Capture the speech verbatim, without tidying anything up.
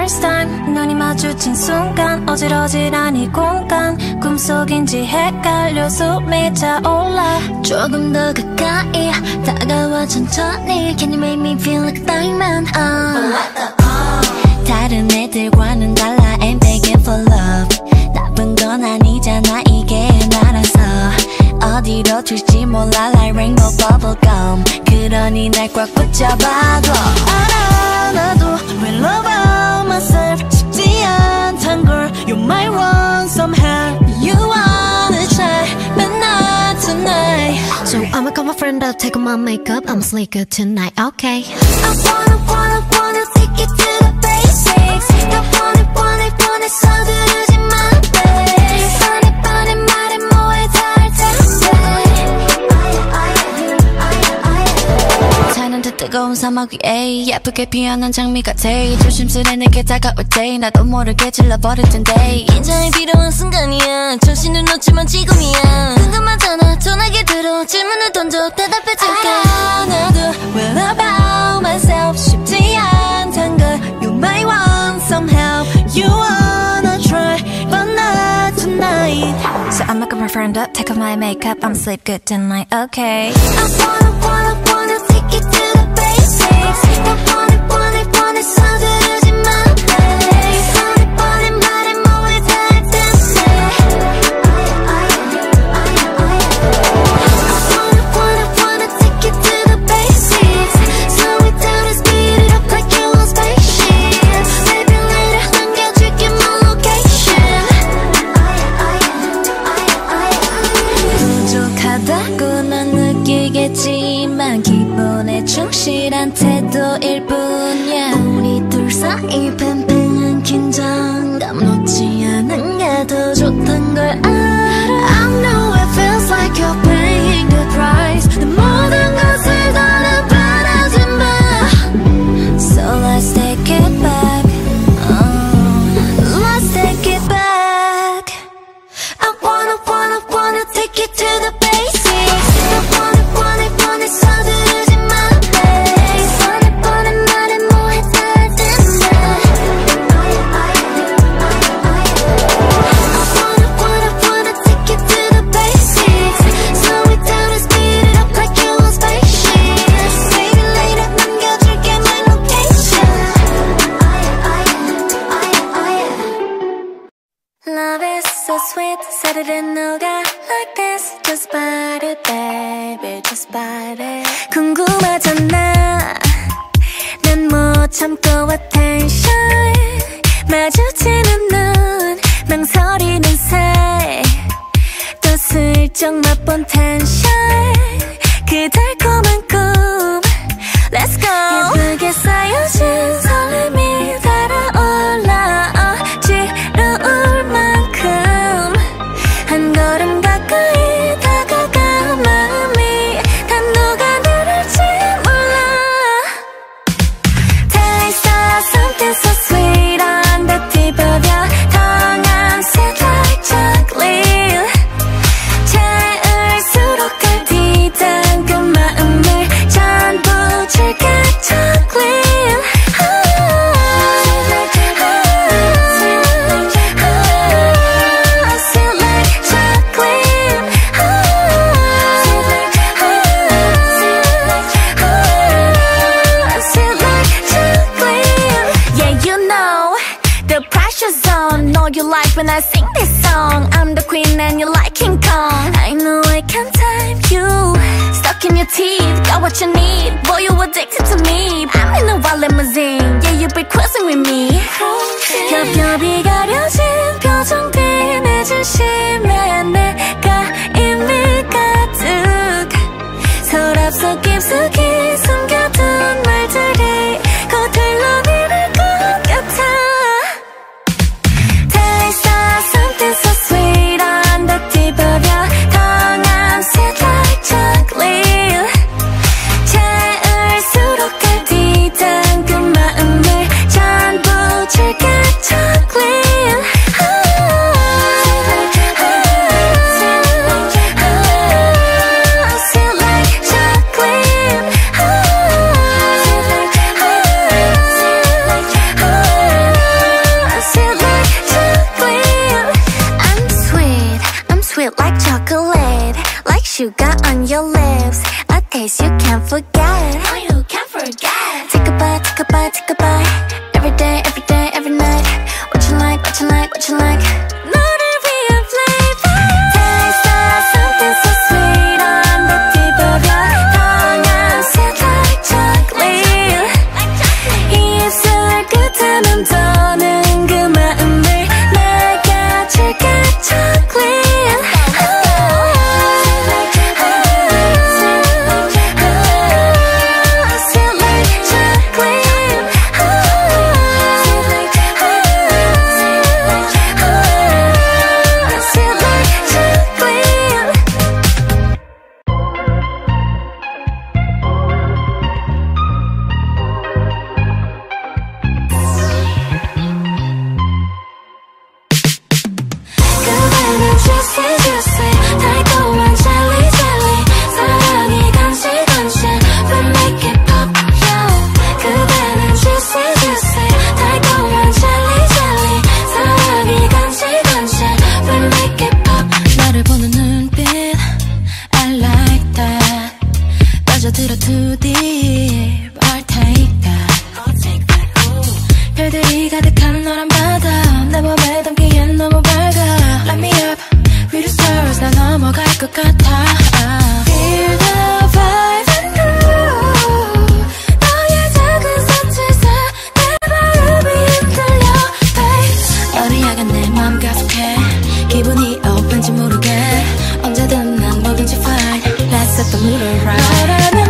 first time 눈이 마주친 순간 어질어질한 이 공간 꿈속인지 헷갈려 숨이 차올라 조금 더 가까이 다가와 천천히 Can you make me feel like a diamond uh. 다른 애들과는 달라 I'm begging for love 나쁜 건 아니잖아 이게 나라서 어디로 튈지 몰라 like rainbow bubblegum 그러니 날 꽉 붙잡아도 알아 나도 will love myself 쉽지 않단 걸 You're my one somehow You wanna try but not tonight So I'ma call my friend up take off my makeup I'ma sleep good tonight okay I wanna wanna wanna take it to the basics 나 wanna wanna wanna 서두르지 마 babe 뻔해 뻔해 말해 뭐해 다 할 텐데 타는 듯 뜨거운 사막 위에 예쁘게 피어난 장미 같아 조심스레 내게 다가올 때 나도 모르게 질러버릴 텐데 긴장이 필요한 순간이야 정신을 놓치면 지금이야 궁금하잖아 전화기 들어 질문을 던져 대답해줄게 알아 나도 will about myself 쉽지 않단 걸 You're my one somehow You wanna try but not tonight So I'ma call my friend up take off my makeup I'ma sleep good tonight okay I wanna wanna wanna take it to the basics 나 wanna wanna wanna 서두르지 마 babe 뻔해 뻔해 말해 뭐해 다 할 텐데 I wanna wanna wanna take it to the basics Slow it down and speed it up like you want spaceship Maybe later 남겨줄게 my location 부족하다고 난 느끼겠지만 기본에 충실한 태도일 뿐이야 우리 둘 사이 팽팽한 긴장감 놓지 않은 게 더 좋단 걸 알아 I know it feels like you're paying the price 내 모든 것을 다는 바라지 마 So let's take it back uh, Let's take it back I wanna wanna wanna take it to the basics 나 wanna wanna wanna 서두르지 마 babe 뻔해 뻔해 말해 뭐해 다 할 텐데 I wanna wanna wanna take it to the basics Slow it down and speed it up like you want spaceship Maybe later 남겨줄게 my location Love is so sweet 사르르 녹아 like this Just bite it baby just bite it 궁금하잖아 난 못 참고 attention 마주치는 눈 망설이는 사이 또 슬쩍 맛본 텐션 그 달콤한 꿈 Let's go 예쁘게 쌓여진 설렘이 달아올라 어지러울 만큼 한 걸음 가까이 다가가 마음이 다 녹아내릴지 몰라 Taste of something so sweet on the tip of your tongue I'm sweet like chocolate 채울수록 갈디던 그 마음을 전부 줄게 chocolate Sweet like chocolate Sweet like chocolate Yeah, you know the pressure's on Know you like when I sing this song I'm the queen and you like King Kong I know I can't time you Stuck in your teeth, got what you need Boy, you addicted to me I'm in a wild limousine Yeah, you be cruising with me 겹겹이 가려진 표정들 내 중심에 내가 이미 가득 서랍 속 깊숙이 숨겨둔 말들이 곧 흘러내릴 것 같아 Taste of something so sweet on the tip of your tongue I'm sweet like chocolate 채울수록 갈디던 그 마음을 전부 줄게 chocolate sugar on your lips, a taste you can't forget. Oh, you can't forget. Take a bite, take a bite, take a bite. Every day, every day, every night. What you like, what you like, what you like. 너를 위한 flavor. Taste of something so sweet on the tip of your tongue. I'm sweet like chocolate. 입술 끝에는 도는 그 마음을 내가 줄게 chocolate. 들어 too deep, I'll take that. I'll take that. Ooh. 별들이 가득한 너란 바다 내 맘에 담기엔 너무 밝아. Light me up, with the stars 나 넘어갈 것 같아. Feel the vibe and groove. 너의 작은 손짓에 내 마음이 흔들려, babe. 너를 향한 내 맘 가득해. 기분이 up 왠지 모르게 언제든 난 뭐든지 fine. Let's set the mood right.